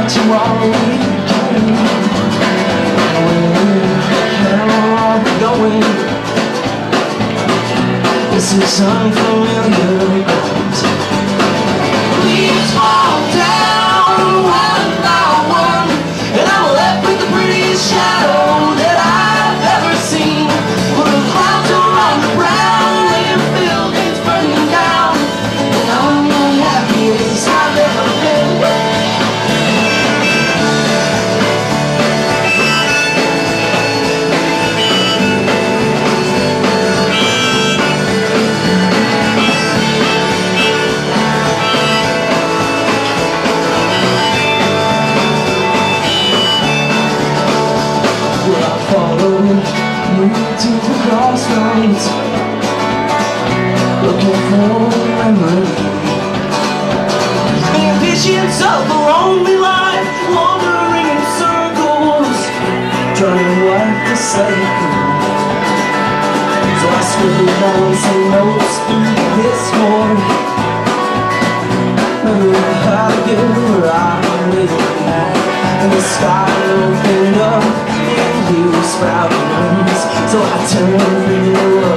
watch you all weekend. Where are we going? This is unfamiliar ground. Leaves fall down one by one, and I'm left with the prettiest shadow that I've ever seen. Well, the clouds are on the ground and buildings burning down, and I'm the happiest I've ever been. To the crossroads, looking for a memory. And visions of a lonely life, wandering in circles, trying to wipe the cycle. So I scribbled down some notes through this morning, how to get where I'm living. And the sky opened up and you were sprouting wings. So I turned for you.